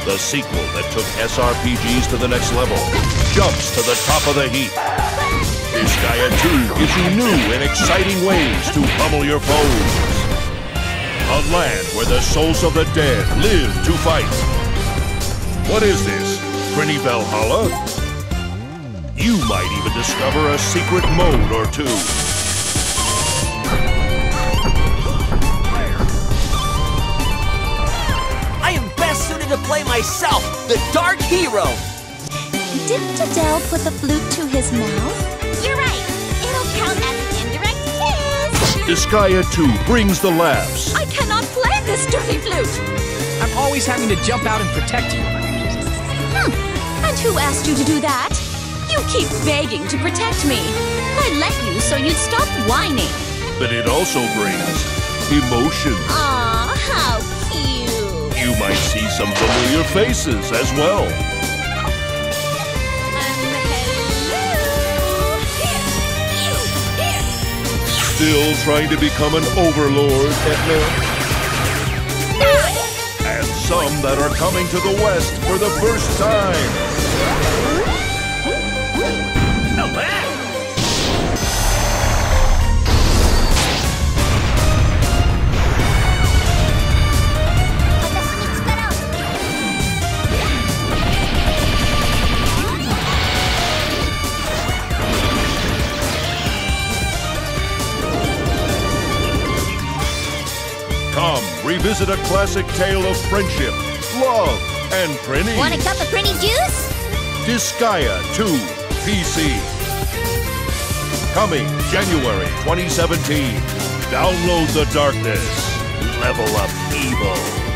The sequel that took SRPGs to the next level jumps to the top of the heap. Disgaea 2 gives you new and exciting ways to pummel your foes. A land where the souls of the dead live to fight. What is this? Pretty Valhalla? You might even discover a secret mode or two. I am best suited to play myself, the Dark Hero! Didn't Adele put the flute to his mouth? You're right. It'll count as an indirect kiss. Disgaea 2 brings the laughs. I cannot play this dirty flute! I'm always having to jump out and protect you. And who asked you to do that? You keep begging to protect me. I let you so you'd stop whining. But it also brings emotion. Aw, how cute. You might see some familiar faces as well. Still trying to become an overlord, Etna? And some that are coming to the West for the first time. Come, revisit a classic tale of friendship, love, and printing. Want a cup of pretty juice? Disgaea 2 PC. Coming January 2017. Download the darkness. Level up evil.